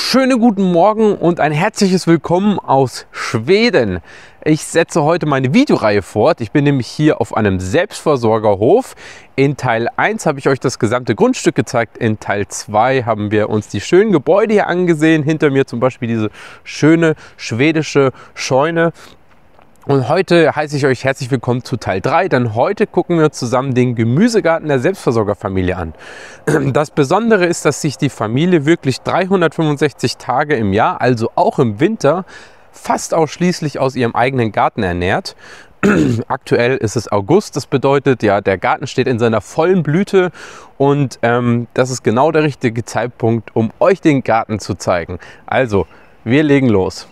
Schönen guten Morgen und ein herzliches Willkommen aus Schweden. Ich setze heute meine Videoreihe fort. Ich bin nämlich hier auf einem Selbstversorgerhof. In Teil 1 habe ich euch das gesamte Grundstück gezeigt. In Teil 2 haben wir uns die schönen Gebäude hier angesehen. Hinter mir zum Beispiel diese schöne schwedische Scheune. Und heute heiße ich euch herzlich willkommen zu Teil 3, denn heute gucken wir zusammen den Gemüsegarten der Selbstversorgerfamilie an. Das Besondere ist, dass sich die Familie wirklich 365 Tage im Jahr, also auch im Winter, fast ausschließlich aus ihrem eigenen Garten ernährt. Aktuell ist es August, das bedeutet, ja, der Garten steht in seiner vollen Blüte und das ist genau der richtige Zeitpunkt, um euch den Garten zu zeigen. Also, wir legen los.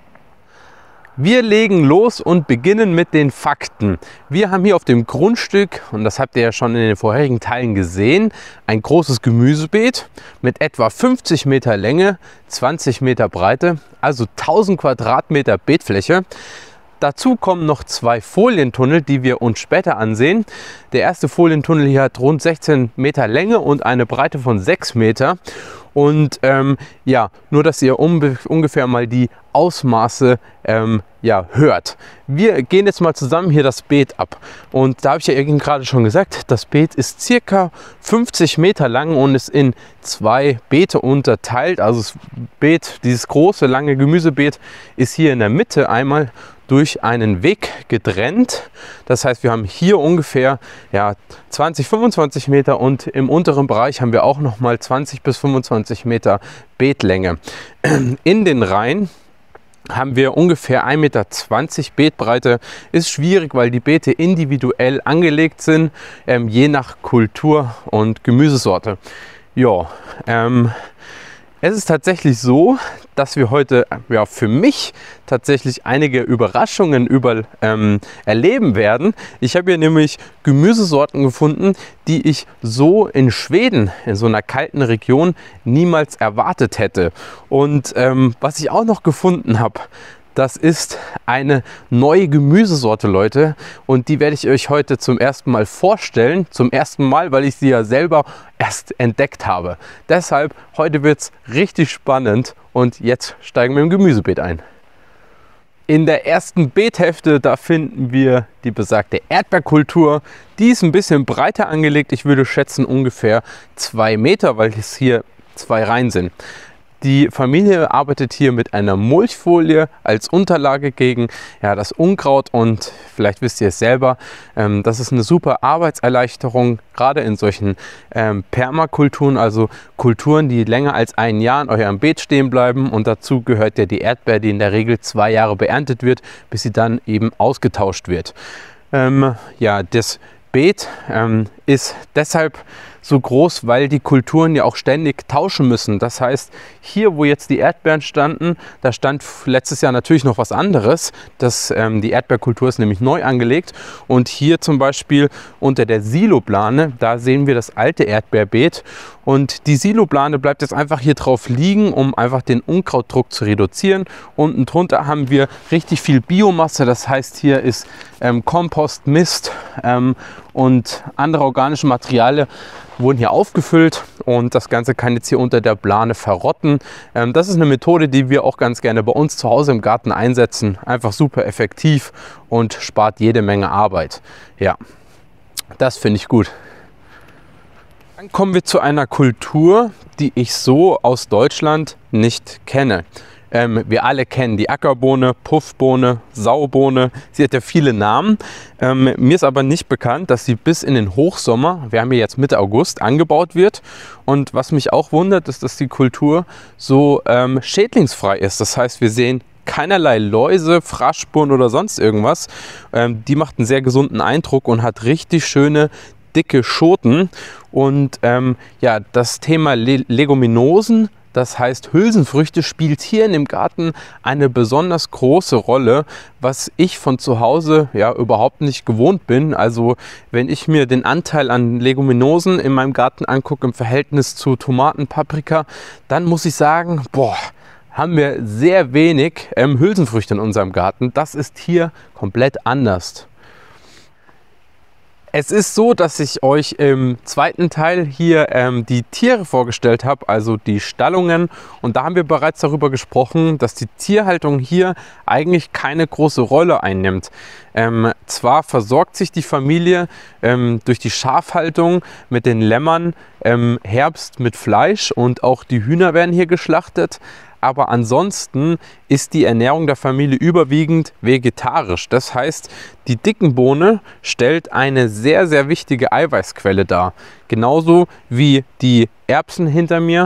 Wir legen los und beginnen mit den Fakten. Wir haben hier auf dem Grundstück, und das habt ihr ja schon in den vorherigen Teilen gesehen, ein großes Gemüsebeet mit etwa 50 Meter Länge, 20 Meter Breite, also 1000 Quadratmeter Beetfläche. Dazu kommen noch zwei Folientunnel, die wir uns später ansehen. Der erste Folientunnel hier hat rund 16 Meter Länge und eine Breite von 6 Meter. Und ja, nur dass ihr ungefähr mal die Ausmaße ja, hört. Wir gehen jetzt mal zusammen hier das Beet ab. Und da habe ich ja eben gerade schon gesagt, das Beet ist circa 50 Meter lang und ist in zwei Beete unterteilt. Also das Beet, dieses große, lange Gemüsebeet, ist hier in der Mitte einmal durch einen Weg getrennt. Das heißt, wir haben hier ungefähr ja, 20-25 Meter und im unteren Bereich haben wir auch noch mal 20 bis 25 Meter Beetlänge. In den Reihen haben wir ungefähr 1,20 Meter Beetbreite. Ist schwierig, weil die Beete individuell angelegt sind, je nach Kultur und Gemüsesorte. Ja, es ist tatsächlich so, dass wir heute ja, für mich tatsächlich einige Überraschungen erleben werden. Ich habe hier nämlich Gemüsesorten gefunden, die ich so in Schweden, in so einer kalten Region, niemals erwartet hätte. Und was ich auch noch gefunden habe, das ist eine neue Gemüsesorte, Leute, und die werde ich euch heute zum ersten Mal vorstellen. Zum ersten Mal, weil ich sie ja selber erst entdeckt habe. Deshalb, heute wird es richtig spannend und jetzt steigen wir im Gemüsebeet ein. In der ersten Beethälfte, da finden wir die besagte Erdbeerkultur. Die ist ein bisschen breiter angelegt. Ich würde schätzen ungefähr 2 Meter, weil es hier zwei Reihen sind. Die Familie arbeitet hier mit einer Mulchfolie als Unterlage gegen ja, das Unkraut und vielleicht wisst ihr es selber, das ist eine super Arbeitserleichterung, gerade in solchen Permakulturen, also Kulturen, die länger als ein Jahr in eurem Beet stehen bleiben, und dazu gehört ja die Erdbeere, die in der Regel 2 Jahre beerntet wird, bis sie dann eben ausgetauscht wird. Ja, das Beet ist deshalb so groß, weil die Kulturen ja auch ständig tauschen müssen. Das heißt, hier, wo jetzt die Erdbeeren standen, da stand letztes Jahr natürlich noch was anderes. Die Erdbeerkultur ist nämlich neu angelegt. Und hier zum Beispiel unter der Siloplane, da sehen wir das alte Erdbeerbeet. Und die Siloplane bleibt jetzt einfach hier drauf liegen, um einfach den Unkrautdruck zu reduzieren. Unten drunter haben wir richtig viel Biomasse. Das heißt, hier ist Kompost, Mist und andere organische Materialien wurden hier aufgefüllt, und das Ganze kann jetzt hier unter der Plane verrotten. Das ist eine Methode, die wir auch ganz gerne bei uns zu Hause im Garten einsetzen. Einfach super effektiv und spart jede Menge Arbeit. Ja, das finde ich gut. Dann kommen wir zu einer Kultur, die ich so aus Deutschland nicht kenne. Wir alle kennen die Ackerbohne, Puffbohne, Saubohne. Sie hat ja viele Namen. Mir ist aber nicht bekannt, dass sie bis in den Hochsommer, wir haben hier jetzt Mitte August, angebaut wird. Und was mich auch wundert, ist, dass die Kultur so schädlingsfrei ist. Das heißt, wir sehen keinerlei Läuse, Fraßspuren oder sonst irgendwas. Die macht einen sehr gesunden Eindruck und hat richtig schöne, dicke Schoten. Und ja, das Thema Leguminosen, das heißt Hülsenfrüchte, spielt hier in dem Garten eine besonders große Rolle, was ich von zu Hause ja überhaupt nicht gewohnt bin. Also wenn ich mir den Anteil an Leguminosen in meinem Garten angucke im Verhältnis zu Tomaten, Paprika, dann muss ich sagen, boah, haben wir sehr wenig Hülsenfrüchte in unserem Garten. Das ist hier komplett anders. Es ist so, dass ich euch im zweiten Teil hier die Tiere vorgestellt habe, also die Stallungen. Und da haben wir bereits darüber gesprochen, dass die Tierhaltung hier eigentlich keine große Rolle einnimmt. Zwar versorgt sich die Familie durch die Schafhaltung mit den Lämmern im Herbst mit Fleisch und auch die Hühner werden hier geschlachtet. Aber ansonsten ist die Ernährung der Familie überwiegend vegetarisch. Das heißt, die Dickenbohne stellt eine sehr, sehr wichtige Eiweißquelle dar. Genauso wie die Erbsen hinter mir,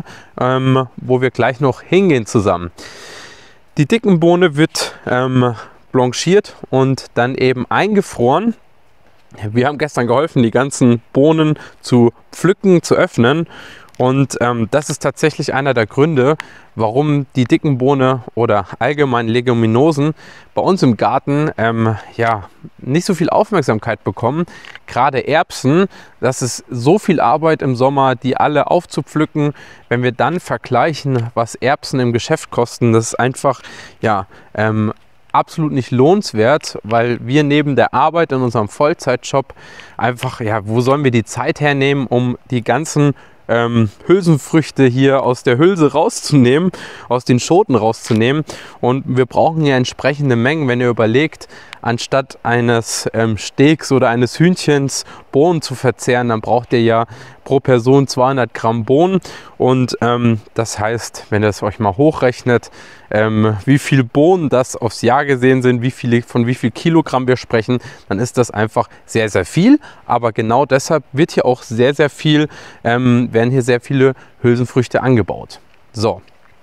wo wir gleich noch hingehen zusammen. Die Dickenbohne wird blanchiert und dann eben eingefroren. Wir haben gestern geholfen, die ganzen Bohnen zu pflücken, zu öffnen. Und das ist tatsächlich einer der Gründe, warum die Dickenbohne oder allgemein Leguminosen bei uns im Garten ja, nicht so viel Aufmerksamkeit bekommen. Gerade Erbsen, das ist so viel Arbeit im Sommer, die alle aufzupflücken. Wenn wir dann vergleichen, was Erbsen im Geschäft kosten, das ist einfach ja, absolut nicht lohnenswert, weil wir neben der Arbeit in unserem Vollzeitjob einfach, ja, wo sollen wir die Zeit hernehmen, um die ganzen Hülsenfrüchte hier aus der Hülse rauszunehmen, aus den Schoten rauszunehmen. Und wir brauchen hier entsprechende Mengen, wenn ihr überlegt, anstatt eines Steaks oder eines Hühnchens Bohnen zu verzehren, dann braucht ihr ja pro Person 200 Gramm Bohnen. Und das heißt, wenn ihr es euch mal hochrechnet, wie viel Bohnen das aufs Jahr gesehen sind, von wie viel Kilogramm wir sprechen, dann ist das einfach sehr, sehr viel. Aber genau deshalb wird hier auch sehr, sehr viel, werden hier sehr viele Hülsenfrüchte angebaut. So,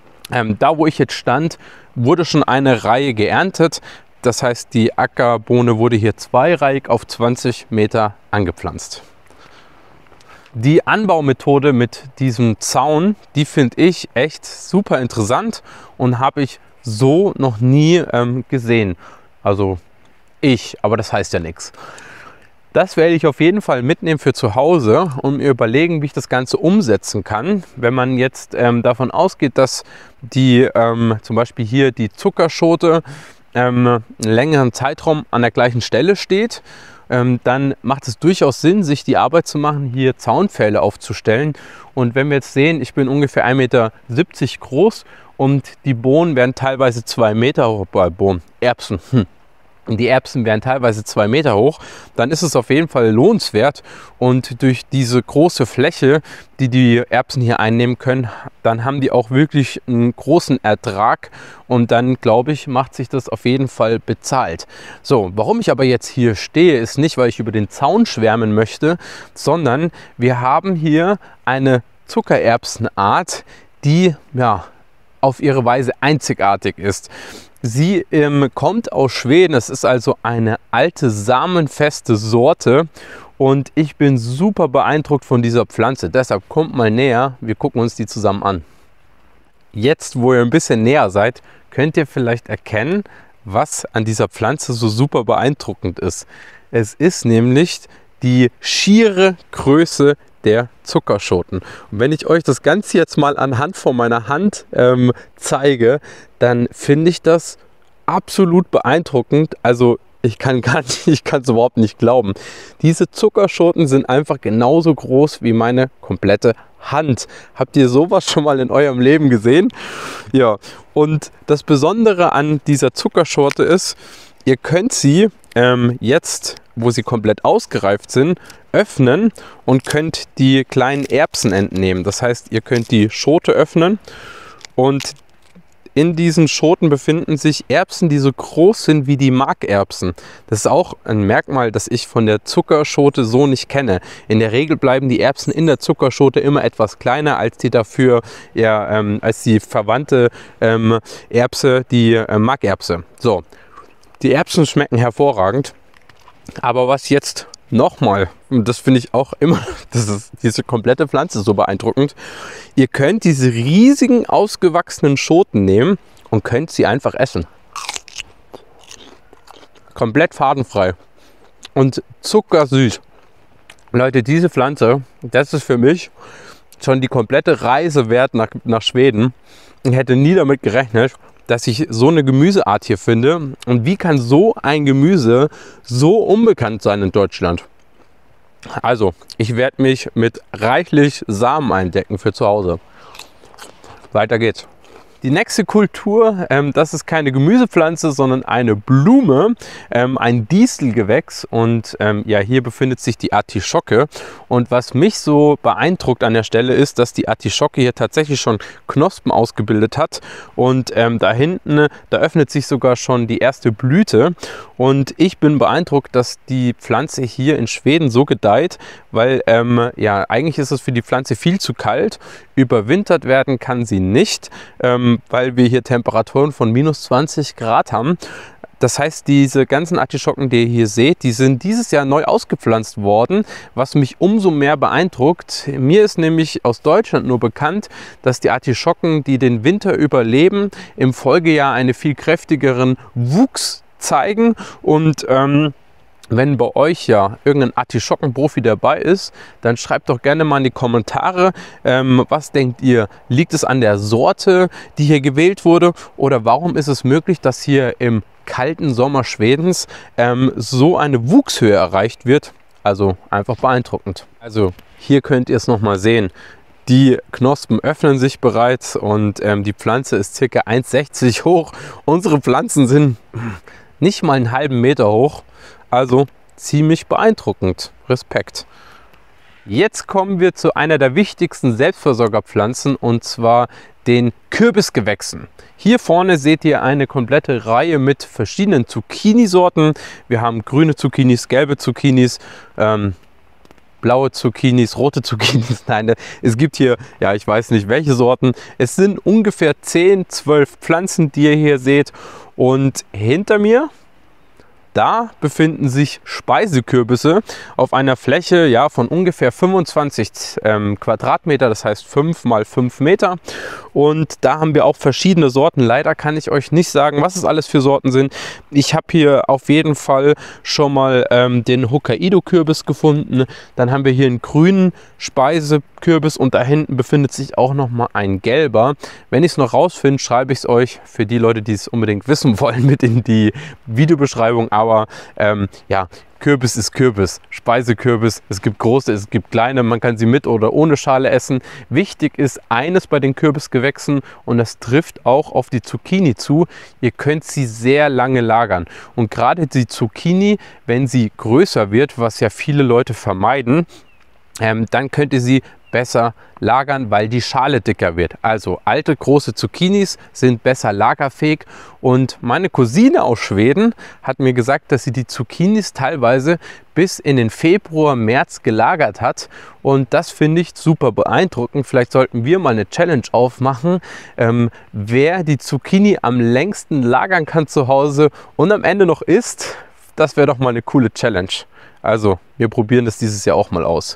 da wo ich jetzt stand, wurde schon eine Reihe geerntet. Das heißt, die Ackerbohne wurde hier zweireihig auf 20 Meter angepflanzt. Die Anbaumethode mit diesem Zaun, die finde ich echt super interessant und habe ich so noch nie gesehen. Also aber das heißt ja nichts. Das werde ich auf jeden Fall mitnehmen für zu Hause und mir überlegen, wie ich das Ganze umsetzen kann. Wenn man jetzt davon ausgeht, dass die zum Beispiel hier die Zuckerschote einen längeren Zeitraum an der gleichen Stelle steht, dann macht es durchaus Sinn, sich die Arbeit zu machen, hier Zaunpfähle aufzustellen. Und wenn wir jetzt sehen, ich bin ungefähr 1,70 Meter groß und die Bohnen werden teilweise 2 Meter hoch, Erbsen. Die Erbsen werden teilweise 2 Meter hoch, dann ist es auf jeden Fall lohnenswert. Und durch diese große Fläche, die die Erbsen hier einnehmen können, dann haben die auch wirklich einen großen Ertrag. Und dann, glaube ich, macht sich das auf jeden Fall bezahlt. So, warum ich aber jetzt hier stehe, ist nicht, weil ich über den Zaun schwärmen möchte, sondern wir haben hier eine Zuckererbsenart, die ja auf ihre Weise einzigartig ist. Sie kommt aus Schweden, es ist also eine alte samenfeste Sorte und ich bin super beeindruckt von dieser Pflanze. Deshalb kommt mal näher, wir gucken uns die zusammen an. Jetzt, wo ihr ein bisschen näher seid, könnt ihr vielleicht erkennen, was an dieser Pflanze so super beeindruckend ist. Es ist nämlich die schiere Größe der Zuckerschoten. Und wenn ich euch das Ganze jetzt mal anhand von meiner Hand zeige, dann finde ich das absolut beeindruckend. Also ich kann es überhaupt nicht glauben. Diese Zuckerschoten sind einfach genauso groß wie meine komplette Hand. Habt ihr sowas schon mal in eurem Leben gesehen? Ja, und das Besondere an dieser Zuckerschote ist, ihr könnt sie jetzt, wo sie komplett ausgereift sind, öffnen und könnt die kleinen Erbsen entnehmen. Das heißt, ihr könnt die Schote öffnen und in diesen Schoten befinden sich Erbsen, die so groß sind wie die Markerbsen. Das ist auch ein Merkmal, das ich von der Zuckerschote so nicht kenne. In der Regel bleiben die Erbsen in der Zuckerschote immer etwas kleiner als die dafür, ja, als die verwandte Erbse, die Markerbse. So, die Erbsen schmecken hervorragend. Aber was jetzt nochmal, und das finde ich auch immer, das ist diese komplette Pflanze so beeindruckend, ihr könnt diese riesigen ausgewachsenen Schoten nehmen und könnt sie einfach essen. Komplett fadenfrei und zuckersüß. Leute, diese Pflanze, das ist für mich schon die komplette Reise wert nach Schweden. Ich hätte nie damit gerechnet, dass ich so eine Gemüseart hier finde. Und wie kann so ein Gemüse so unbekannt sein in Deutschland? Also, ich werde mich mit reichlich Samen eindecken für zu Hause. Weiter geht's. Die nächste Kultur, das ist keine Gemüsepflanze, sondern eine Blume, ein Distelgewächs, und ja, hier befindet sich die Artischocke. Und was mich so beeindruckt an der Stelle ist, dass die Artischocke hier tatsächlich schon Knospen ausgebildet hat, und da hinten, da öffnet sich sogar schon die erste Blüte, und ich bin beeindruckt, dass die Pflanze hier in Schweden so gedeiht, weil ja, eigentlich ist es für die Pflanze viel zu kalt. Überwintert werden kann sie nicht, weil wir hier Temperaturen von minus 20 Grad haben. Das heißt, diese ganzen Artischocken, die ihr hier seht, die sind dieses Jahr neu ausgepflanzt worden, was mich umso mehr beeindruckt. Mir ist nämlich aus Deutschland nur bekannt, dass die Artischocken, die den Winter überleben, im Folgejahr einen viel kräftigeren Wuchs zeigen. Und wenn bei euch ja irgendein Artischockenprofi dabei ist, dann schreibt doch gerne mal in die Kommentare, was denkt ihr? Liegt es an der Sorte, die hier gewählt wurde, oder warum ist es möglich, dass hier im kalten Sommer Schwedens so eine Wuchshöhe erreicht wird? Also einfach beeindruckend. Also hier könnt ihr es nochmal sehen. Die Knospen öffnen sich bereits, und die Pflanze ist ca. 1,60 hoch. Unsere Pflanzen sind nicht mal einen halben Meter hoch. Also ziemlich beeindruckend. Respekt. Jetzt kommen wir zu einer der wichtigsten Selbstversorgerpflanzen, und zwar den Kürbisgewächsen. Hier vorne seht ihr eine komplette Reihe mit verschiedenen Zucchini-Sorten. Wir haben grüne Zucchinis, gelbe Zucchinis, blaue Zucchinis, rote Zucchinis. Nein, es gibt hier, ja, ich weiß nicht welche Sorten. Es sind ungefähr 10, 12 Pflanzen, die ihr hier seht. Und hinter mir, da befinden sich Speisekürbisse auf einer Fläche, ja, von ungefähr 25 Quadratmeter, das heißt 5 mal 5 Meter. Und da haben wir auch verschiedene Sorten. Leider kann ich euch nicht sagen, was es alles für Sorten sind. Ich habe hier auf jeden Fall schon mal den Hokkaido-Kürbis gefunden. Dann haben wir hier einen grünen Speisekürbis, und da hinten befindet sich auch noch mal ein gelber. Wenn ich es noch rausfinde, schreibe ich es euch für die Leute, die es unbedingt wissen wollen, mit in die Videobeschreibung. Aber ja, Kürbis ist Kürbis, Speisekürbis. Es gibt große, es gibt kleine, man kann sie mit oder ohne Schale essen. Wichtig ist eines bei den Kürbisgewächsen, und das trifft auch auf die Zucchini zu: Ihr könnt sie sehr lange lagern. Und gerade die Zucchini, wenn sie größer wird, was ja viele Leute vermeiden, dann könnt ihr sie besser lagern, weil die Schale dicker wird. Also alte große Zucchinis sind besser lagerfähig, und meine Cousine aus Schweden hat mir gesagt, dass sie die Zucchinis teilweise bis in den Februar, März gelagert hat, und das finde ich super beeindruckend. Vielleicht sollten wir mal eine Challenge aufmachen, wer die Zucchini am längsten lagern kann zu Hause und am Ende noch isst. Das wäre doch mal eine coole Challenge. Also wir probieren das dieses Jahr auch mal aus.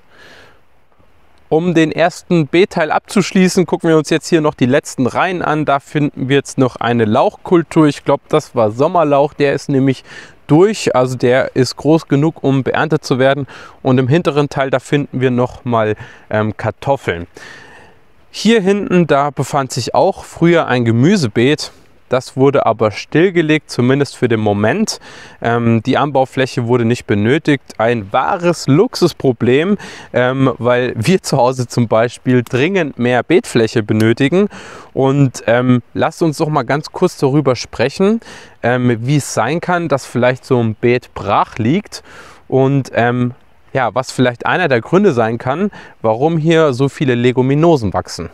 Um den ersten B-Teil abzuschließen, gucken wir uns jetzt hier noch die letzten Reihen an. Da finden wir jetzt noch eine Lauchkultur. Ich glaube, das war Sommerlauch. Der ist nämlich durch, also der ist groß genug, um beerntet zu werden. Und im hinteren Teil, da finden wir noch mal Kartoffeln. Hier hinten, da befand sich auch früher ein Gemüsebeet. Das wurde aber stillgelegt, zumindest für den Moment. Die Anbaufläche wurde nicht benötigt. Ein wahres Luxusproblem, weil wir zu Hause zum Beispiel dringend mehr Beetfläche benötigen. Und lasst uns doch mal ganz kurz darüber sprechen, wie es sein kann, dass vielleicht so ein Beet brach liegt, und ja, was vielleicht einer der Gründe sein kann, warum hier so viele Leguminosen wachsen.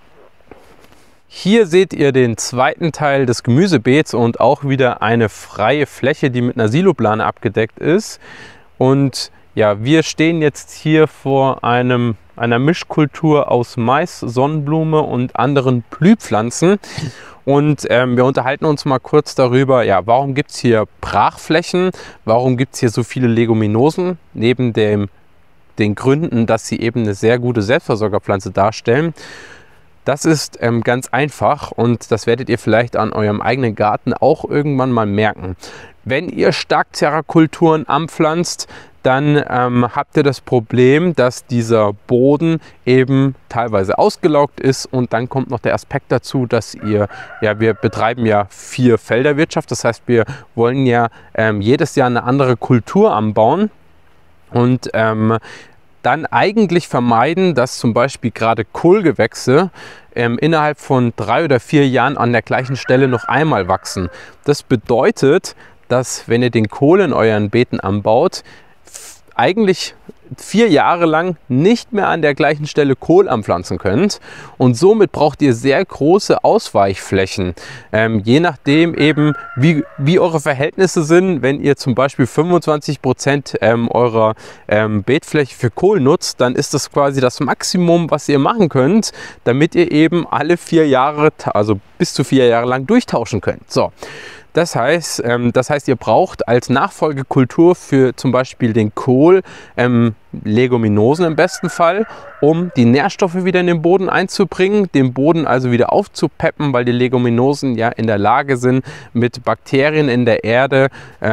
Hier seht ihr den zweiten Teil des Gemüsebeets und auch wieder eine freie Fläche, die mit einer Siloplane abgedeckt ist. Und ja, wir stehen jetzt hier vor einer Mischkultur aus Mais, Sonnenblume und anderen Blühpflanzen. Und wir unterhalten uns mal kurz darüber, ja, warum gibt es hier Brachflächen, warum gibt es hier so viele Leguminosen, neben den Gründen, dass sie eben eine sehr gute Selbstversorgerpflanze darstellen. Das ist ganz einfach, und das werdet ihr vielleicht an eurem eigenen Garten auch irgendwann mal merken. Wenn ihr Starkzerrakulturen anpflanzt, dann habt ihr das Problem, dass dieser Boden eben teilweise ausgelaugt ist, und dann kommt noch der Aspekt dazu, dass wir betreiben ja 4-Felder-Wirtschaft, das heißt, wir wollen ja jedes Jahr eine andere Kultur anbauen. Und dann eigentlich vermeiden, dass zum Beispiel gerade Kohlgewächse innerhalb von 3 oder 4 Jahren an der gleichen Stelle noch einmal wachsen. Das bedeutet, dass wenn ihr den Kohl in euren Beeten anbaut, eigentlich 4 Jahre lang nicht mehr an der gleichen Stelle Kohl anpflanzen könnt, und somit braucht ihr sehr große Ausweichflächen, je nachdem eben wie eure Verhältnisse sind. Wenn ihr zum Beispiel 25% eurer Beetfläche für Kohl nutzt, dann ist das quasi das Maximum, was ihr machen könnt, damit ihr eben alle 4 Jahre, also bis zu 4 Jahre lang durchtauschen könnt. So. Das heißt, ihr braucht als Nachfolgekultur für zum Beispiel den Kohl Leguminosen im besten Fall, um die Nährstoffe wieder in den Boden einzubringen, den Boden also wieder aufzupeppen, weil die Leguminosen ja in der Lage sind, mit Bakterien in der Erde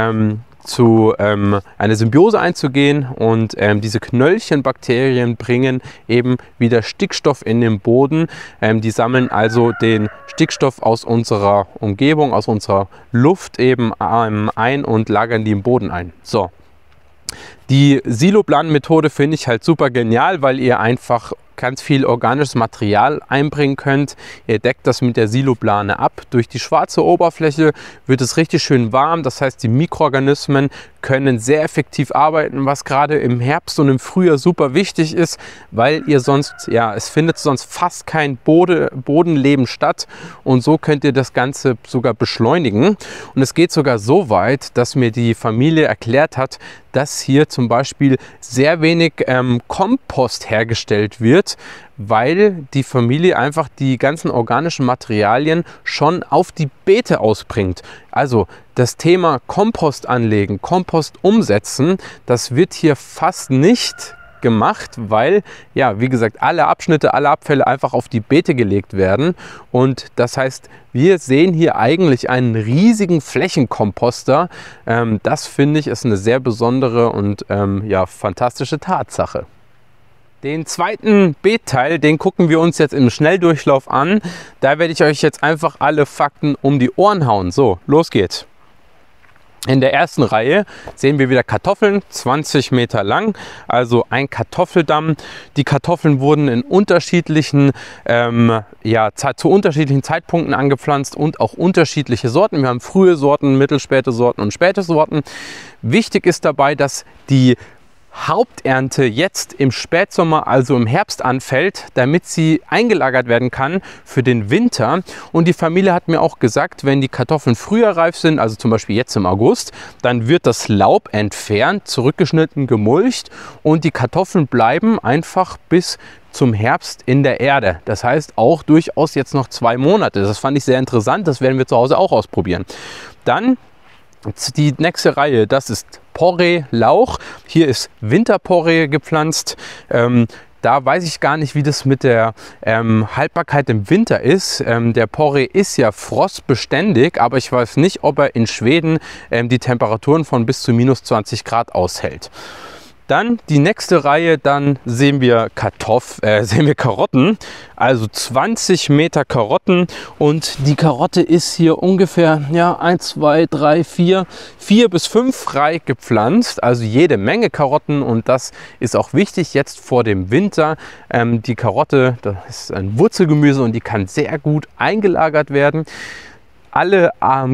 eine Symbiose einzugehen, und diese Knöllchenbakterien bringen eben wieder Stickstoff in den Boden. Die sammeln also den Stickstoff aus unserer Umgebung, aus unserer Luft eben ein und lagern die im Boden ein. So. Die Siloplan-Methode finde ich halt super genial, weil ihr einfach ganz viel organisches Material einbringen könnt. Ihr deckt das mit der Siloplane ab. Durch die schwarze Oberfläche wird es richtig schön warm. Das heißt, die Mikroorganismen können sehr effektiv arbeiten, was gerade im Herbst und im Frühjahr super wichtig ist, weil ihr sonst, ja, es findet sonst fast kein Bodenleben statt, und so könnt ihr das Ganze sogar beschleunigen. Und es geht sogar so weit, dass mir die Familie erklärt hat, dass hier zum Beispiel sehr wenig Kompost hergestellt wird, weil die Familie einfach die ganzen organischen Materialien schon auf die Beete ausbringt. Also das Thema Kompost anlegen, Kompost umsetzen, das wird hier fast nicht gemacht, weil, ja, wie gesagt, alle Abschnitte, alle Abfälle einfach auf die Beete gelegt werden. Und das heißt, wir sehen hier eigentlich einen riesigen Flächenkomposter. Das finde ich ist eine sehr besondere und ja, fantastische Tatsache. Den zweiten Beetteil, den gucken wir uns jetzt im Schnelldurchlauf an. Da werde ich euch jetzt einfach alle Fakten um die Ohren hauen. So, los geht's. In der ersten Reihe sehen wir wieder Kartoffeln, 20 Meter lang, also ein Kartoffeldamm. Die Kartoffeln wurden in unterschiedlichen, zu unterschiedlichen Zeitpunkten angepflanzt und auch unterschiedliche Sorten. Wir haben frühe Sorten, mittelspäte Sorten und späte Sorten. Wichtig ist dabei, dass die Haupternte jetzt im Spätsommer, also im Herbst anfällt, damit sie eingelagert werden kann für den Winter. Und die Familie hat mir auch gesagt, wenn die Kartoffeln früher reif sind, also zum Beispiel jetzt im August, dann wird das Laub entfernt, zurückgeschnitten, gemulcht, und die Kartoffeln bleiben einfach bis zum Herbst in der Erde. Das heißt auch durchaus jetzt noch 2 Monate. Das fand ich sehr interessant, das werden wir zu Hause auch ausprobieren. Dann die nächste Reihe, das ist Porree, Lauch. Hier ist Winterporree gepflanzt. Da weiß ich gar nicht, wie das mit der Haltbarkeit im Winter ist. Der Porree ist ja frostbeständig, aber ich weiß nicht, ob er in Schweden die Temperaturen von bis zu minus 20 Grad aushält. Dann die nächste Reihe, dann sehen wir Karotten, also 20 Meter Karotten, und die Karotte ist hier ungefähr 1, 2, 3, 4 bis 5 Reihen gepflanzt, also jede Menge Karotten, und das ist auch wichtig jetzt vor dem Winter. Die Karotte, das ist ein Wurzelgemüse und die kann sehr gut eingelagert werden. Alle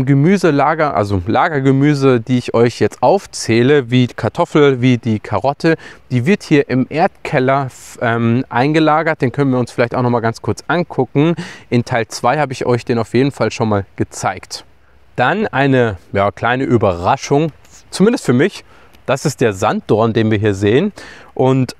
Lagergemüse, die ich euch jetzt aufzähle, wie Kartoffel, wie die Karotte, die wird hier im Erdkeller eingelagert. Den können wir uns vielleicht auch noch mal ganz kurz angucken. In Teil 2 habe ich euch den auf jeden Fall schon mal gezeigt. Dann eine kleine Überraschung, zumindest für mich. Das ist der Sanddorn, den wir hier sehen. Und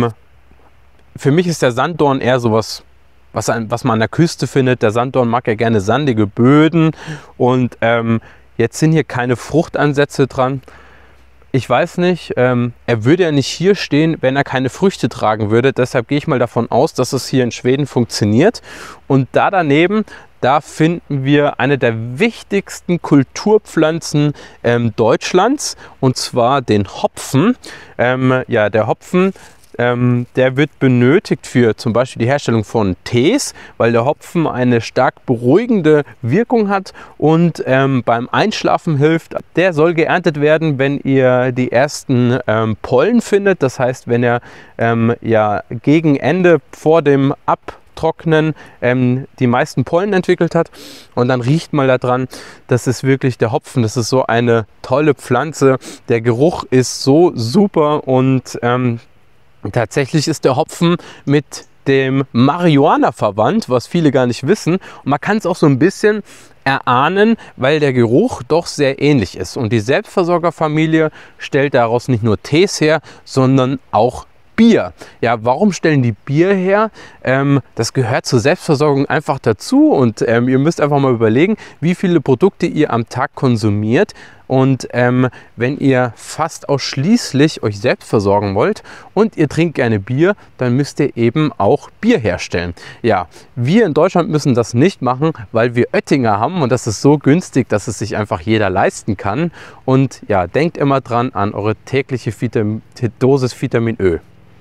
für mich ist der Sanddorn eher sowas, was man an der Küste findet. Der Sanddorn mag ja gerne sandige Böden, und jetzt sind hier keine Fruchtansätze dran. Ich weiß nicht, er würde ja nicht hier stehen, wenn er keine Früchte tragen würde. Deshalb gehe ich mal davon aus, dass es hier in Schweden funktioniert. Und da daneben, da finden wir eine der wichtigsten Kulturpflanzen Deutschlands, und zwar den Hopfen. Der Hopfen der wird benötigt für zum Beispiel die Herstellung von Tees, weil der Hopfen eine stark beruhigende Wirkung hat und beim Einschlafen hilft. Der soll geerntet werden, wenn ihr die ersten Pollen findet. Das heißt, wenn er ja gegen Ende vor dem Abtrocknen die meisten Pollen entwickelt hat, und dann riecht mal daran, das ist wirklich der Hopfen. Das ist so eine tolle Pflanze. Der Geruch ist so super und tatsächlich ist der Hopfen mit dem Marihuana verwandt, was viele gar nicht wissen. Und man kann es auch so ein bisschen erahnen, weil der Geruch doch sehr ähnlich ist. Und die Selbstversorgerfamilie stellt daraus nicht nur Tees her, sondern auch Bier. Ja, warum stellen die Bier her? Das gehört zur Selbstversorgung einfach dazu, und ihr müsst einfach mal überlegen, wie viele Produkte ihr am Tag konsumiert. Und wenn ihr fast ausschließlich euch selbst versorgen wollt und ihr trinkt gerne Bier, dann müsst ihr eben auch Bier herstellen. Ja, wir in Deutschland müssen das nicht machen, weil wir Oettinger haben, und das ist so günstig, dass es sich einfach jeder leisten kann. Und ja, denkt immer dran an eure tägliche Dosis Vitamin Ö.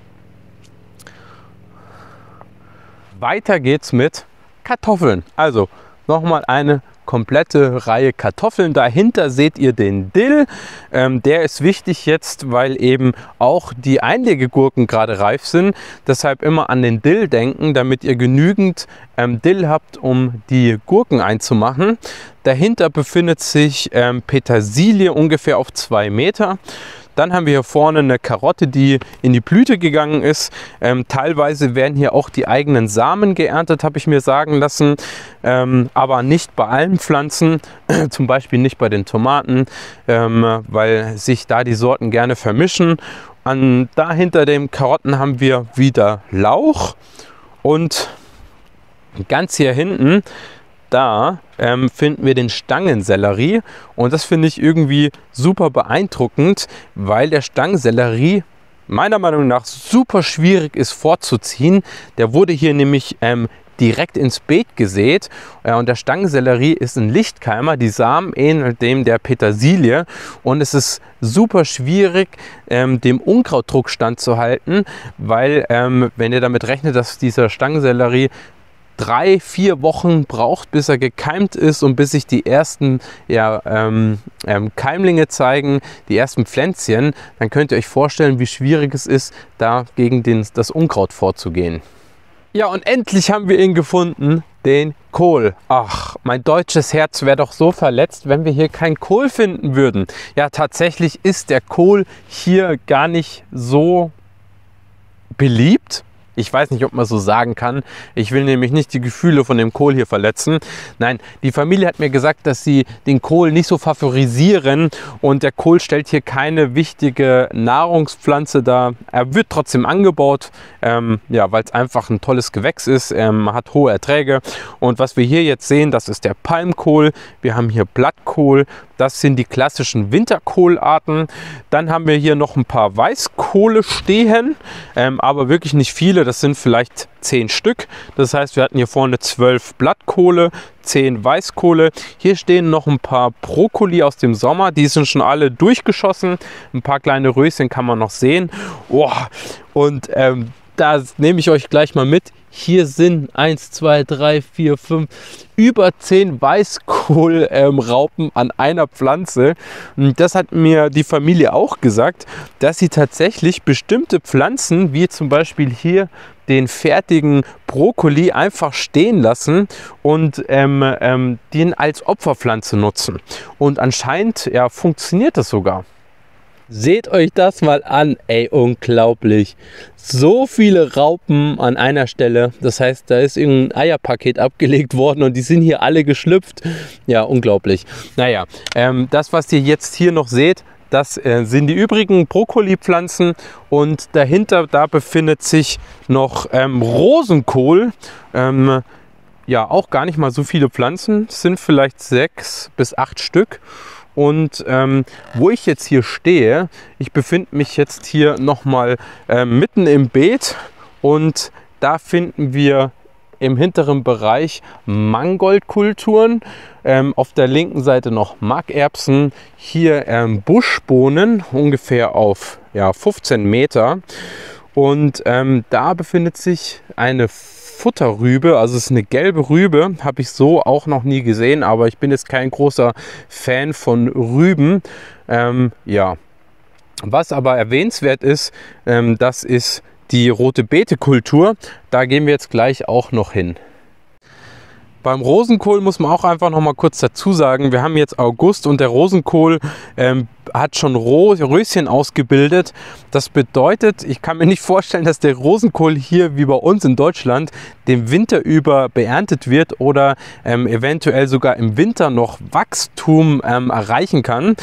Weiter geht's mit Kartoffeln. Also nochmal eine komplette Reihe Kartoffeln. Dahinter seht ihr den Dill. Der ist wichtig jetzt, weil eben auch die Einlegegurken gerade reif sind. Deshalb immer an den Dill denken, damit ihr genügend Dill habt, um die Gurken einzumachen. Dahinter befindet sich Petersilie ungefähr auf 2 Meter. Dann haben wir hier vorne eine Karotte, die in die Blüte gegangen ist. Teilweise werden hier auch die eigenen Samen geerntet, habe ich mir sagen lassen. Aber nicht bei allen Pflanzen, zum Beispiel nicht bei den Tomaten, weil sich da die Sorten gerne vermischen. Da hinter den Karotten haben wir wieder Lauch, und ganz hier hinten, da finden wir den Stangensellerie, und das finde ich irgendwie super beeindruckend, weil der Stangensellerie meiner Meinung nach super schwierig ist vorzuziehen. Der wurde hier nämlich direkt ins Beet gesät, und der Stangensellerie ist ein Lichtkeimer. Die Samen ähneln dem der Petersilie, und es ist super schwierig, dem Unkrautdruck standzuhalten, weil wenn ihr damit rechnet, dass dieser Stangensellerie 3-4 Wochen braucht, bis er gekeimt ist und bis sich die ersten Keimlinge zeigen, die ersten Pflänzchen, dann könnt ihr euch vorstellen, wie schwierig es ist, da gegen das Unkraut vorzugehen. Ja, und endlich haben wir ihn gefunden, den Kohl. Ach, mein deutsches Herz wäre doch so verletzt, wenn wir hier keinen Kohl finden würden. Ja, tatsächlich ist der Kohl hier gar nicht so beliebt. Ich weiß nicht, ob man so sagen kann. Ich will nämlich nicht die Gefühle von dem Kohl hier verletzen. Nein, die Familie hat mir gesagt, dass sie den Kohl nicht so favorisieren, und der Kohl stellt hier keine wichtige Nahrungspflanze dar. Er wird trotzdem angebaut, ja, weil es einfach ein tolles Gewächs ist. Man hat hohe Erträge, und was wir hier jetzt sehen, das ist der Palmkohl. Wir haben hier Blattkohl. Das sind die klassischen Winterkohlarten. Dann haben wir hier noch ein paar Weißkohle stehen, aber wirklich nicht viele. Das sind vielleicht 10 Stück. Das heißt, wir hatten hier vorne 12 Blattkohle, 10 Weißkohle. Hier stehen noch ein paar Brokkoli aus dem Sommer. Die sind schon alle durchgeschossen. Ein paar kleine Röschen kann man noch sehen. Oh, und da nehme ich euch gleich mal mit. Hier sind 1, 2, 3, 4, 5, über 10 Weißkohlraupen an einer Pflanze. Und das hat mir die Familie auch gesagt, dass sie tatsächlich bestimmte Pflanzen, wie zum Beispiel hier den fertigen Brokkoli, einfach stehen lassen und den als Opferpflanze nutzen. Und anscheinend ja, funktioniert das sogar. Seht euch das mal an, ey, unglaublich. So viele Raupen an einer Stelle. Das heißt, da ist irgendein Eierpaket abgelegt worden und die sind hier alle geschlüpft. Ja, unglaublich. Naja, das, was ihr jetzt hier noch seht, das sind die übrigen Brokkoli-Pflanzen, und dahinter, da befindet sich noch Rosenkohl. Ja, auch gar nicht mal so viele Pflanzen. Es sind vielleicht 6 bis 8 Stück. Und wo ich jetzt hier stehe, ich befinde mich jetzt hier nochmal mitten im Beet, und da finden wir im hinteren Bereich Mangoldkulturen, auf der linken Seite noch Markerbsen, hier Buschbohnen ungefähr auf 15 Meter. Und da befindet sich eine Futterrübe, also es ist eine gelbe Rübe, habe ich so auch noch nie gesehen, aber ich bin jetzt kein großer Fan von Rüben. Ja, was aber erwähnenswert ist, das ist die rote Beete-Kultur. Da gehen wir jetzt gleich auch noch hin. Beim Rosenkohl muss man auch einfach noch mal kurz dazu sagen, wir haben jetzt August und der Rosenkohl hat schon Röschen ausgebildet. Das bedeutet, ich kann mir nicht vorstellen, dass der Rosenkohl hier wie bei uns in Deutschland den Winter über beerntet wird oder eventuell sogar im Winter noch Wachstum erreichen kann.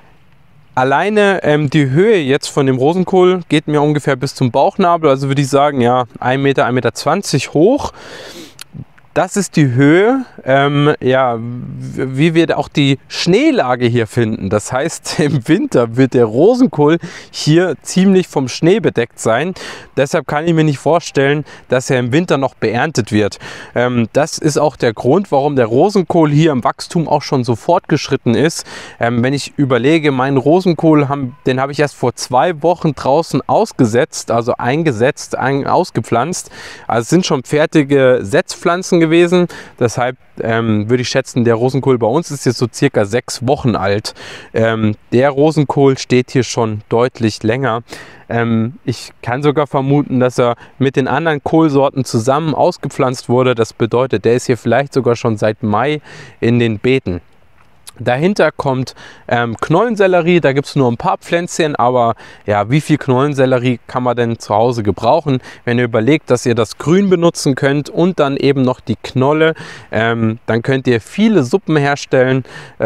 Alleine die Höhe jetzt von dem Rosenkohl geht mir ungefähr bis zum Bauchnabel, also würde ich sagen, ja, 1 Meter, 1,20 Meter hoch. Das ist die Höhe, ja, wie wir auch die Schneelage hier finden. Das heißt, im Winter wird der Rosenkohl hier ziemlich vom Schnee bedeckt sein. Deshalb kann ich mir nicht vorstellen, dass er im Winter noch beerntet wird. Das ist auch der Grund, warum der Rosenkohl hier im Wachstum auch schon so fortgeschritten ist. Wenn ich überlege, meinen Rosenkohl, den habe ich erst vor 2 Wochen draußen ausgesetzt, also eingesetzt, ausgepflanzt. Also es sind schon fertige Setzpflanzen gewesen. Deshalb würde ich schätzen, der Rosenkohl bei uns ist jetzt so circa 6 Wochen alt. Der Rosenkohl steht hier schon deutlich länger. Ich kann sogar vermuten, dass er mit den anderen Kohlsorten zusammen ausgepflanzt wurde. Das bedeutet, der ist hier vielleicht sogar schon seit Mai in den Beeten. Dahinter kommt Knollensellerie, da gibt es nur ein paar Pflänzchen, aber ja, wie viel Knollensellerie kann man denn zu Hause gebrauchen? Wenn ihr überlegt, dass ihr das Grün benutzen könnt und dann eben noch die Knolle, dann könnt ihr viele Suppen herstellen,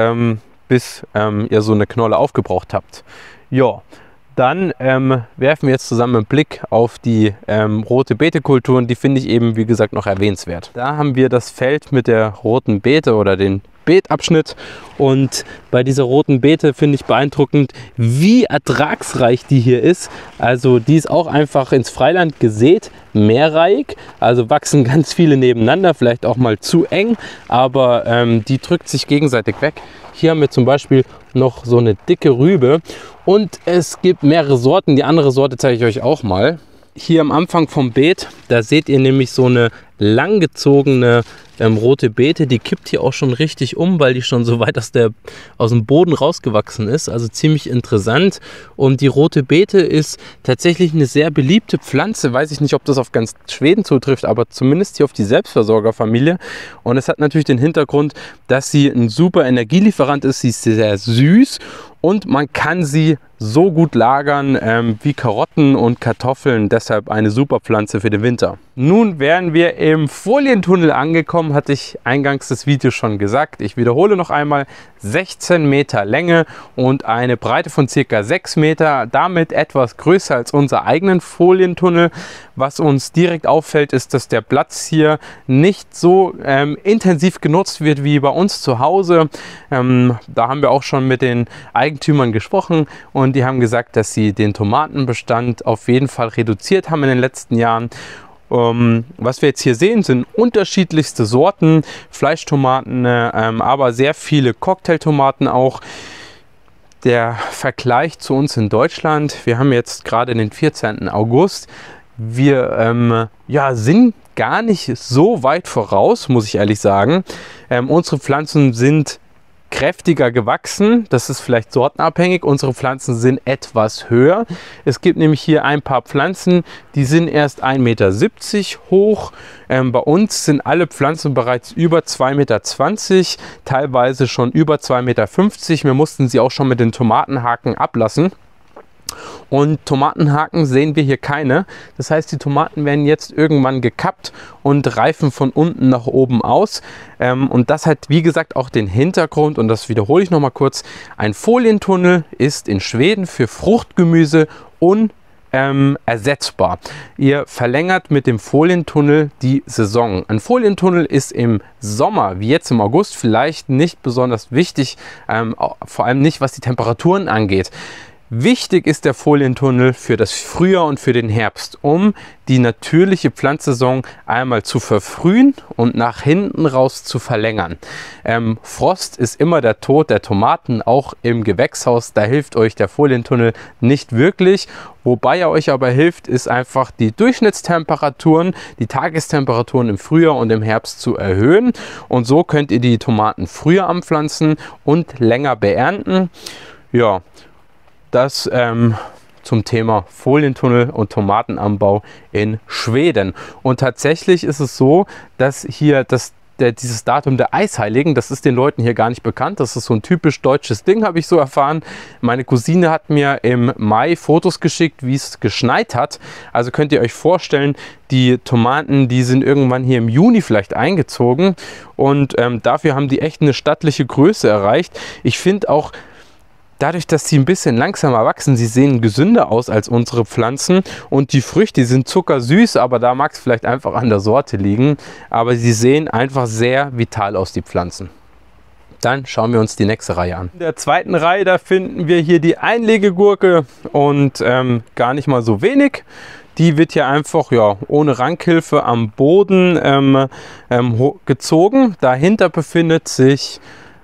bis ihr so eine Knolle aufgebraucht habt. Ja. Dann werfen wir jetzt zusammen einen Blick auf die rote Beete-Kulturen. Die finde ich eben, wie gesagt, noch erwähnenswert. Da haben wir das Feld mit der roten Beete oder den Beetabschnitt. Und bei dieser roten Beete finde ich beeindruckend, wie ertragsreich die hier ist. Also die ist auch einfach ins Freiland gesät, mehrreihig. Also wachsen ganz viele nebeneinander, vielleicht auch mal zu eng. Aber die drückt sich gegenseitig weg. Hier haben wir zum Beispiel noch so eine dicke Rübe und es gibt mehrere Sorten. Die andere Sorte zeige ich euch auch mal. Hier am Anfang vom Beet, da seht ihr nämlich so eine langgezogene rote Beete. Die kippt hier auch schon richtig um, weil die schon so weit aus dem Boden rausgewachsen ist. Also ziemlich interessant. Und die rote Beete ist tatsächlich eine sehr beliebte Pflanze. Weiß ich nicht, ob das auf ganz Schweden zutrifft, aber zumindest hier auf die Selbstversorgerfamilie. Und es hat natürlich den Hintergrund, dass sie ein super Energielieferant ist. Sie ist sehr süß und man kann sie so gut lagern wie Karotten und Kartoffeln. Deshalb eine super Pflanze für den Winter. Nun wären wir im Folientunnel angekommen, hatte ich eingangs des Videos schon gesagt. Ich wiederhole noch einmal, 16 Meter Länge und eine Breite von circa 6 Meter, damit etwas größer als unser eigenen Folientunnel. Was uns direkt auffällt, ist, dass der Platz hier nicht so intensiv genutzt wird wie bei uns zu Hause. Da haben wir auch schon mit den Eigentümern gesprochen und die haben gesagt, dass sie den Tomatenbestand auf jeden Fall reduziert haben in den letzten Jahren. Was wir jetzt hier sehen, sind unterschiedlichste Sorten, Fleischtomaten, aber sehr viele Cocktailtomaten auch. Der Vergleich zu uns in Deutschland, wir haben jetzt gerade den 14. August, wir ja, sind gar nicht so weit voraus, muss ich ehrlich sagen. Unsere Pflanzen sind kräftiger gewachsen, das ist vielleicht sortenabhängig. Unsere Pflanzen sind etwas höher. Es gibt nämlich hier ein paar Pflanzen, die sind erst 1,70 Meter hoch. Bei uns sind alle Pflanzen bereits über 2,20 Meter, teilweise schon über 2,50 Meter. Wir mussten sie auch schon mit den Tomatenhaken ablassen. Und Tomatenhaken sehen wir hier keine. Das heißt, die Tomaten werden jetzt irgendwann gekappt und reifen von unten nach oben aus. Und das hat, wie gesagt, auch den Hintergrund, und das wiederhole ich noch mal kurz. Ein Folientunnel ist in Schweden für Fruchtgemüse ersetzbar. Ihr verlängert mit dem Folientunnel die Saison. Ein Folientunnel ist im Sommer, wie jetzt im August, vielleicht nicht besonders wichtig, vor allem nicht, was die Temperaturen angeht. Wichtig ist der Folientunnel für das Frühjahr und für den Herbst, um die natürliche Pflanzsaison einmal zu verfrühen und nach hinten raus zu verlängern. Frost ist immer der Tod der Tomaten, auch im Gewächshaus. Da hilft euch der Folientunnel nicht wirklich. Wobei er euch aber hilft, ist einfach die Durchschnittstemperaturen, die Tagestemperaturen im Frühjahr und im Herbst zu erhöhen. Und so könnt ihr die Tomaten früher anpflanzen und länger beernten. Ja, das zum Thema Folientunnel und Tomatenanbau in Schweden. Und tatsächlich ist es so, dass hier dieses Datum der Eisheiligen, das ist den Leuten hier gar nicht bekannt. Das ist so ein typisch deutsches Ding, habe ich so erfahren. Meine Cousine hat mir im Mai Fotos geschickt, wie es geschneit hat. Also könnt ihr euch vorstellen, die Tomaten, die sind irgendwann hier im Juni vielleicht eingezogen. Und dafür haben die echt eine stattliche Größe erreicht. Ich finde auch, dadurch, dass sie ein bisschen langsamer wachsen, sie sehen gesünder aus als unsere Pflanzen und die Früchte, die sind zuckersüß, aber da mag es vielleicht einfach an der Sorte liegen. Aber sie sehen einfach sehr vital aus, die Pflanzen. Dann schauen wir uns die nächste Reihe an. In der zweiten Reihe, da finden wir hier die Einlegegurke und gar nicht mal so wenig. Die wird hier einfach ohne Rankhilfe am Boden gezogen. Dahinter befindet sich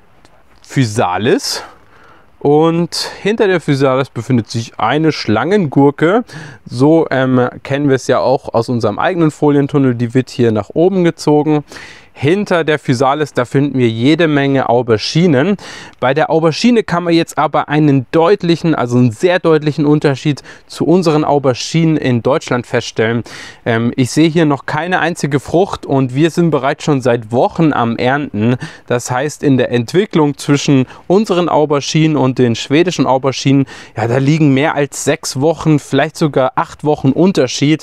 Physalis. Und hinter der Physalis befindet sich eine Schlangengurke. So kennen wir es ja auch aus unserem eigenen Folientunnel. Die wird hier nach oben gezogen. Hinter der Physalis, da finden wir jede Menge Auberginen. Bei der Aubergine kann man jetzt aber einen sehr deutlichen Unterschied zu unseren Auberginen in Deutschland feststellen. Ich sehe hier noch keine einzige Frucht und wir sind bereits schon seit Wochen am Ernten. Das heißt, in der Entwicklung zwischen unseren Auberginen und den schwedischen Auberginen, ja, da liegen mehr als 6 Wochen, vielleicht sogar 8 Wochen Unterschied.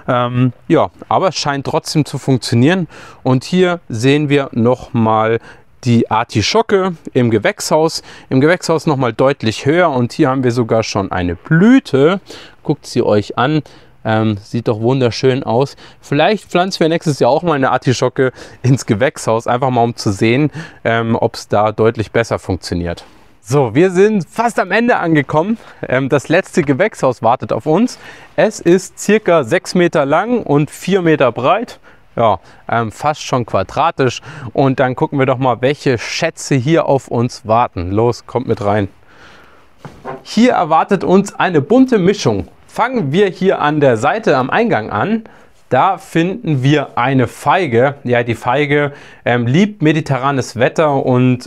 Aber es scheint trotzdem zu funktionieren. Und hier sehen wir nochmal die Artischocke im Gewächshaus. Im Gewächshaus nochmal deutlich höher und hier haben wir sogar schon eine Blüte. Guckt sie euch an. Sieht doch wunderschön aus. Vielleicht pflanzen wir nächstes Jahr auch mal eine Artischocke ins Gewächshaus, einfach mal um zu sehen, ob es da deutlich besser funktioniert. So, wir sind fast am Ende angekommen. Das letzte Gewächshaus wartet auf uns. Es ist circa 6 Meter lang und 4 Meter breit. Ja, fast schon quadratisch. Und dann gucken wir doch mal, welche Schätze hier auf uns warten. Los, kommt mit rein. Hier erwartet uns eine bunte Mischung. Fangen wir hier an der Seite am Eingang an. Da finden wir eine Feige. Ja, die Feige liebt mediterranes Wetter und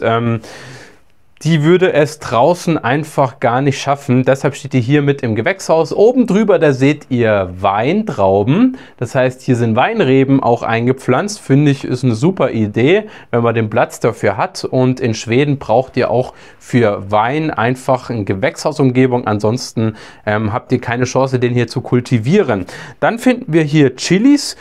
die würde es draußen einfach gar nicht schaffen. Deshalb steht die hier mit im Gewächshaus. Oben drüber, da seht ihr Weintrauben. Das heißt, hier sind Weinreben auch eingepflanzt. Finde ich, ist eine super Idee, wenn man den Platz dafür hat. Und in Schweden braucht ihr auch für Wein einfach eine Gewächshausumgebung. Ansonsten habt ihr keine Chance, den hier zu kultivieren. Dann finden wir hier Chilis.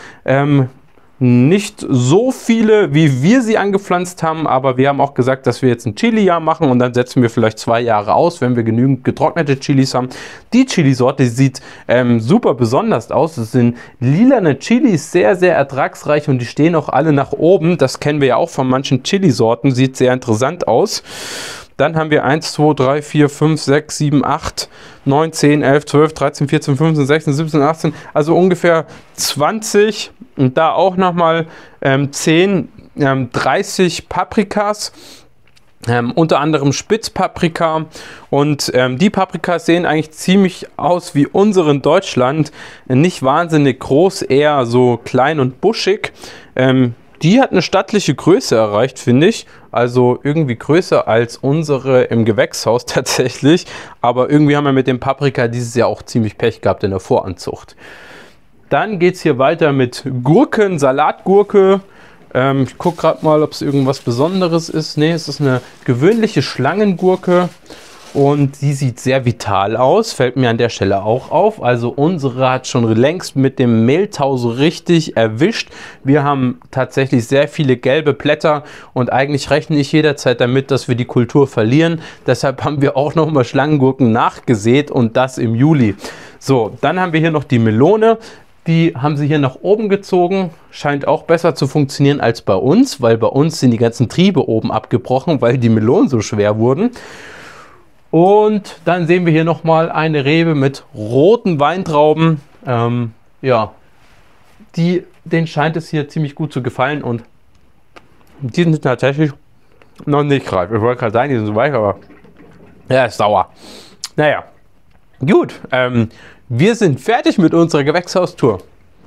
Nicht so viele, wie wir sie angepflanzt haben, aber wir haben auch gesagt, dass wir jetzt ein Chili-Jahr machen und dann setzen wir vielleicht 2 Jahre aus, wenn wir genügend getrocknete Chilis haben. Die Chilisorte sieht super besonders aus. Es sind lilane Chilis, sehr, sehr ertragsreich und die stehen auch alle nach oben. Das kennen wir ja auch von manchen Chilisorten, sieht sehr interessant aus. Dann haben wir 1, 2, 3, 4, 5, 6, 7, 8, 9, 10, 11, 12, 13, 14, 15, 16, 17, 18, also ungefähr 20 und da auch nochmal 10, 30 Paprikas. Unter anderem Spitzpaprika und die Paprikas sehen eigentlich ziemlich aus wie unsere in Deutschland, nicht wahnsinnig groß, eher so klein und buschig. Die hat eine stattliche Größe erreicht, finde ich. Also irgendwie größer als unsere im Gewächshaus tatsächlich. Aber irgendwie haben wir mit dem Paprika dieses Jahr auch ziemlich Pech gehabt in der Voranzucht. Dann geht es hier weiter mit Gurken, Salatgurke. Ich gucke gerade mal, ob es irgendwas Besonderes ist. Ne, es ist eine gewöhnliche Schlangengurke. Und die sieht sehr vital aus, fällt mir an der Stelle auch auf. Also unsere hat schon längst mit dem Mehltau so richtig erwischt. Wir haben tatsächlich sehr viele gelbe Blätter und eigentlich rechne ich jederzeit damit, dass wir die Kultur verlieren. Deshalb haben wir auch nochmal Schlangengurken nachgesät und das im Juli. So, dann haben wir hier noch die Melone. Die haben sie hier nach oben gezogen. Scheint auch besser zu funktionieren als bei uns, weil bei uns sind die ganzen Triebe oben abgebrochen, weil die Melonen so schwer wurden. Und dann sehen wir hier nochmal eine Rebe mit roten Weintrauben. Ja, denen scheint es hier ziemlich gut zu gefallen und die sind tatsächlich noch nicht reif. Ich wollte gerade sagen, die sind so weich, aber ja, ist sauer. Naja, gut. Wir sind fertig mit unserer Gewächshaustour.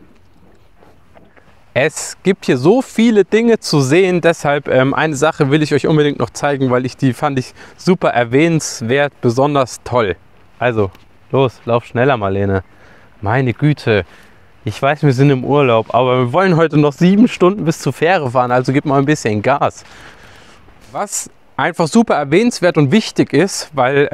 Es gibt hier so viele Dinge zu sehen, deshalb eine Sache will ich euch unbedingt noch zeigen, weil die fand ich super erwähnenswert, besonders toll. Also, los, lauf schneller, Marlene. Meine Güte. Ich weiß, wir sind im Urlaub, aber wir wollen heute noch 7 Stunden bis zur Fähre fahren, also gib mal ein bisschen Gas. Was einfach super erwähnenswert und wichtig ist, weil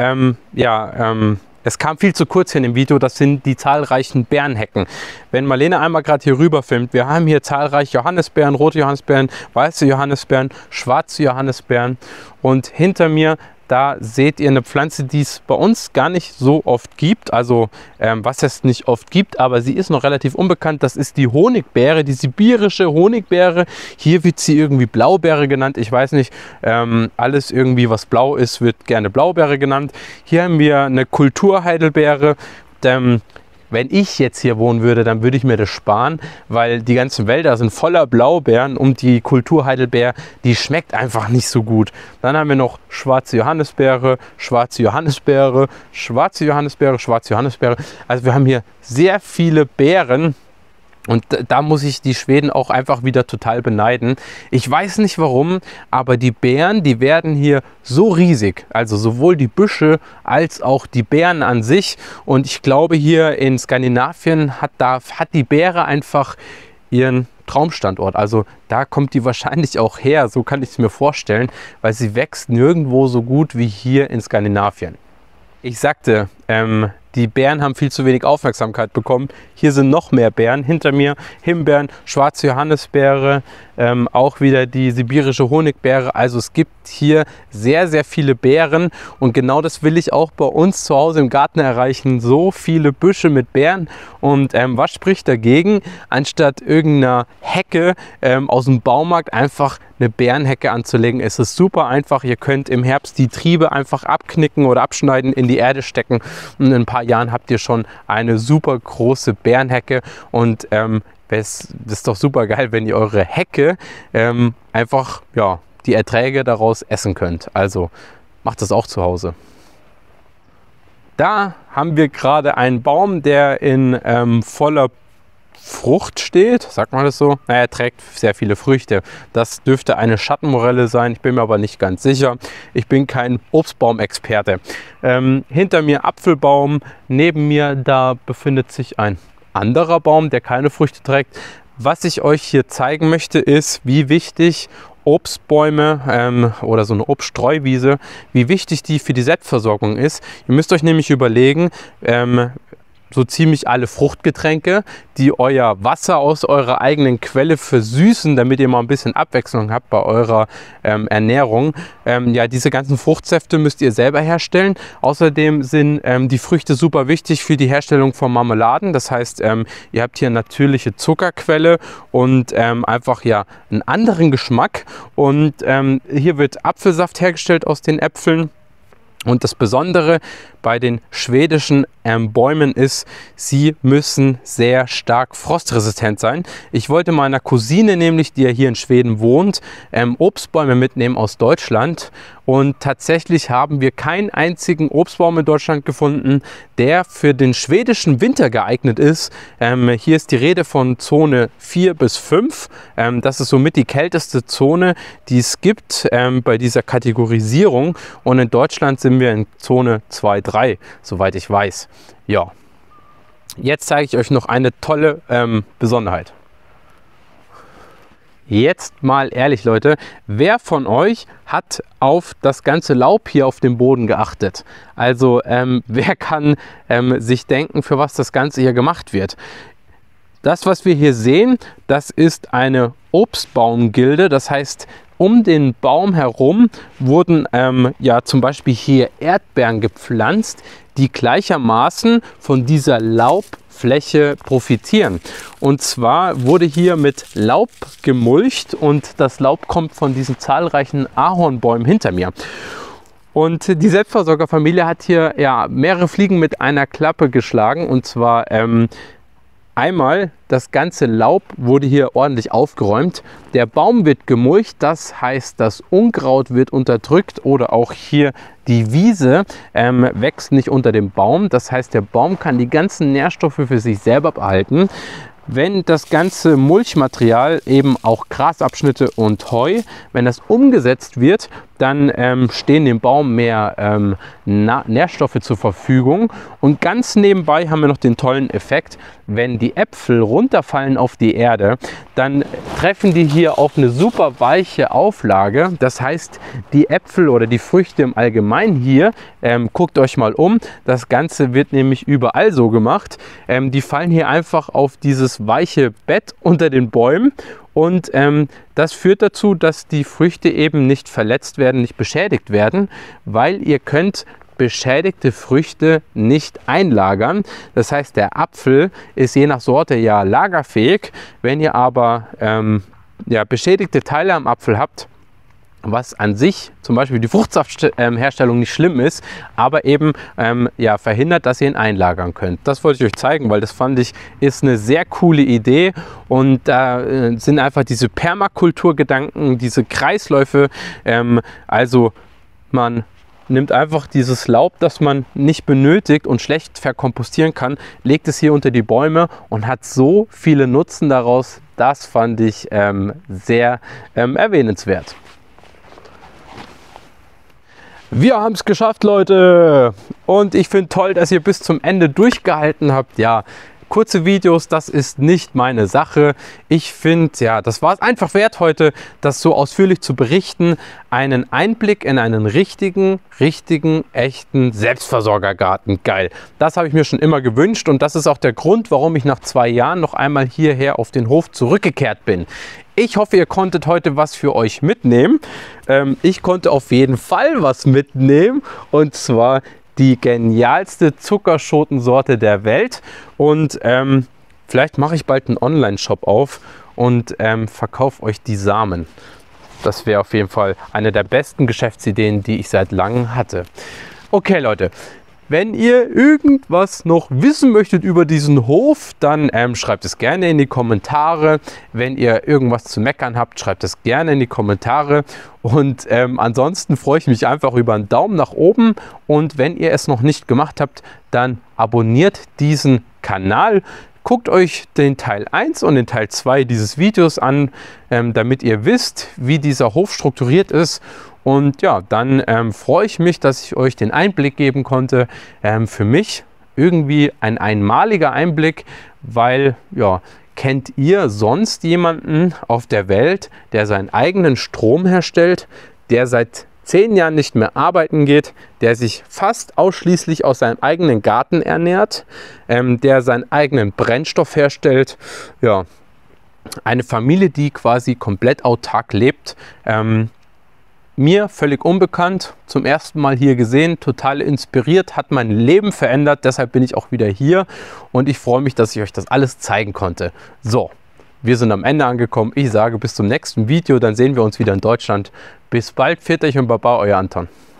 es kam viel zu kurz hier in dem Video, das sind die zahlreichen Bärenhecken. Wenn Marlene einmal gerade hier rüber filmt, wir haben hier zahlreiche Johannisbeeren, rote Johannisbeeren, weiße Johannisbeeren, schwarze Johannisbeeren und hinter mir, da seht ihr eine Pflanze, die es bei uns gar nicht so oft gibt. Also was es nicht oft gibt, aber sie ist noch relativ unbekannt. Das ist die Honigbeere, die sibirische Honigbeere. Hier wird sie irgendwie Blaubeere genannt. Ich weiß nicht, alles irgendwie was blau ist, wird gerne Blaubeere genannt. Hier haben wir eine Kulturheidelbeere. Wenn ich jetzt hier wohnen würde, dann würde ich mir das sparen, weil die ganzen Wälder sind voller Blaubeeren und die Kulturheidelbeere, die schmeckt einfach nicht so gut. Dann haben wir noch schwarze Johannisbeere, schwarze Johannisbeere, schwarze Johannisbeere, schwarze Johannisbeere. Also wir haben hier sehr viele Beeren. Und da muss ich die Schweden auch einfach wieder total beneiden. Ich weiß nicht warum, aber die Beeren, die werden hier so riesig. Also sowohl die Büsche als auch die Beeren an sich. Und ich glaube, hier in Skandinavien hat die Beere einfach ihren Traumstandort. Also da kommt die wahrscheinlich auch her, so kann ich es mir vorstellen, weil sie wächst nirgendwo so gut wie hier in Skandinavien. Ich sagte, die Beeren haben viel zu wenig Aufmerksamkeit bekommen. Hier sind noch mehr Beeren. Hinter mir Himbeeren, schwarze Johannisbeere, auch wieder die sibirische Honigbeere. Also es gibt hier sehr, sehr viele Beeren und genau das will ich auch bei uns zu Hause im Garten erreichen. So viele Büsche mit Beeren und was spricht dagegen, anstatt irgendeiner Hecke aus dem Baumarkt einfach eine Beerenhecke anzulegen. Es ist super einfach. Ihr könnt im Herbst die Triebe einfach abknicken oder abschneiden, in die Erde stecken und in ein paar Jahren habt ihr schon eine super große Beerenhecke und das ist doch super geil, wenn ihr eure Hecke einfach die Erträge daraus essen könnt. Also macht das auch zu Hause. Da haben wir gerade einen Baum, der in voller Frucht steht, sagt man das so? Naja, er trägt sehr viele Früchte. Das dürfte eine Schattenmorelle sein, ich bin mir aber nicht ganz sicher. Ich bin kein Obstbaumexperte. Hinter mir Apfelbaum, neben mir da befindet sich ein anderer Baum, der keine Früchte trägt. Was ich euch hier zeigen möchte, ist, wie wichtig Obstbäume oder so eine Obststreuwiese, wie wichtig die für die Selbstversorgung ist. Ihr müsst euch nämlich überlegen, so ziemlich alle Fruchtgetränke, die euer Wasser aus eurer eigenen Quelle versüßen, damit ihr mal ein bisschen Abwechslung habt bei eurer Ernährung. Diese ganzen Fruchtsäfte müsst ihr selber herstellen. Außerdem sind die Früchte super wichtig für die Herstellung von Marmeladen. Das heißt, ihr habt hier natürliche Zuckerquelle und einfach einen anderen Geschmack. Und hier wird Apfelsaft hergestellt aus den Äpfeln. Und das Besondere bei den schwedischen Bäumen ist, sie müssen sehr stark frostresistent sein. Ich wollte meiner Cousine nämlich, die ja hier in Schweden wohnt, Obstbäume mitnehmen aus Deutschland. Und tatsächlich haben wir keinen einzigen Obstbaum in Deutschland gefunden, der für den schwedischen Winter geeignet ist. Hier ist die Rede von Zone 4 bis 5. Das ist somit die kälteste Zone, die es gibt bei dieser Kategorisierung. Und in Deutschland sind wir in Zone 2, 3, soweit ich weiß. Ja, jetzt zeige ich euch noch eine tolle Besonderheit. Jetzt mal ehrlich, Leute, wer von euch hat auf das ganze Laub hier auf dem Boden geachtet? Also wer kann sich denken, für was das Ganze hier gemacht wird? Das, was wir hier sehen, das ist eine Obstbaumgilde. Das heißt, um den Baum herum wurden zum Beispiel hier Erdbeeren gepflanzt, die gleichermaßen von dieser Laubfläche profitieren. Und zwar wurde hier mit Laub gemulcht und das Laub kommt von diesen zahlreichen Ahornbäumen hinter mir. Und die Selbstversorgerfamilie hat hier ja mehrere Fliegen mit einer Klappe geschlagen. Und zwar einmal das ganze Laub wurde hier ordentlich aufgeräumt. Der Baum wird gemulcht, das heißt, das Unkraut wird unterdrückt oder auch hier die Wiese wächst nicht unter dem Baum. Das heißt, der Baum kann die ganzen Nährstoffe für sich selber behalten. Wenn das ganze Mulchmaterial, eben auch Grasabschnitte und Heu, wenn das umgesetzt wird, dann stehen dem Baum mehr Nährstoffe zur Verfügung. Und ganz nebenbei haben wir noch den tollen Effekt, wenn die Äpfel runterfallen auf die Erde, dann treffen die hier auf eine super weiche Auflage. Das heißt, die Äpfel oder die Früchte im Allgemeinen hier, guckt euch mal um, das Ganze wird nämlich überall so gemacht. Die fallen hier einfach auf dieses weiche Bett unter den Bäumen. Und das führt dazu, dass die Früchte eben nicht verletzt werden, nicht beschädigt werden, weil ihr könnt beschädigte Früchte nicht einlagern. Das heißt, der Apfel ist je nach Sorte ja lagerfähig. Wenn ihr aber beschädigte Teile am Apfel habt, was an sich zum Beispiel die Fruchtsaftherstellung nicht schlimm ist, aber eben verhindert, dass ihr ihn einlagern könnt. Das wollte ich euch zeigen, weil das fand ich ist eine sehr coole Idee und da sind einfach diese Permakulturgedanken, diese Kreisläufe, also man nimmt einfach dieses Laub, das man nicht benötigt und schlecht verkompostieren kann, legt es hier unter die Bäume und hat so viele Nutzen daraus. Das fand ich sehr erwähnenswert. Wir haben es geschafft, Leute! Und ich finde toll, dass ihr bis zum Ende durchgehalten habt. Ja, kurze Videos, das ist nicht meine Sache. Ich finde, ja, das war es einfach wert heute, das so ausführlich zu berichten. Einen Einblick in einen richtigen, echten Selbstversorgergarten. Geil. Das habe ich mir schon immer gewünscht und das ist auch der Grund, warum ich nach 2 Jahren noch einmal hierher auf den Hof zurückgekehrt bin. Ich hoffe, ihr konntet heute was für euch mitnehmen. Ich konnte auf jeden Fall was mitnehmen und zwar die genialste Zuckerschotensorte der Welt. Und vielleicht mache ich bald einen Online-Shop auf und verkaufe euch die Samen. Das wäre auf jeden Fall eine der besten Geschäftsideen, die ich seit langem hatte. Okay, Leute. Wenn ihr irgendwas noch wissen möchtet über diesen Hof, dann schreibt es gerne in die Kommentare. Wenn ihr irgendwas zu meckern habt, schreibt es gerne in die Kommentare. Und ansonsten freue ich mich einfach über einen Daumen nach oben. Und wenn ihr es noch nicht gemacht habt, dann abonniert diesen Kanal. Guckt euch den Teil 1 und den Teil 2 dieses Videos an, damit ihr wisst, wie dieser Hof strukturiert ist. Und ja, dann freue ich mich, dass ich euch den Einblick geben konnte. Für mich irgendwie ein einmaliger Einblick, weil, ja, kennt ihr sonst jemanden auf der Welt, der seinen eigenen Strom herstellt, der seit 10 Jahren nicht mehr arbeiten geht, der sich fast ausschließlich aus seinem eigenen Garten ernährt, der seinen eigenen Brennstoff herstellt? Ja, eine Familie, die quasi komplett autark lebt. Mir völlig unbekannt, zum ersten Mal hier gesehen, total inspiriert, hat mein Leben verändert, deshalb bin ich auch wieder hier und ich freue mich, dass ich euch das alles zeigen konnte. So, wir sind am Ende angekommen. Ich sage bis zum nächsten Video, dann sehen wir uns wieder in Deutschland. Bis bald, pfiat euch und Baba, euer Anton.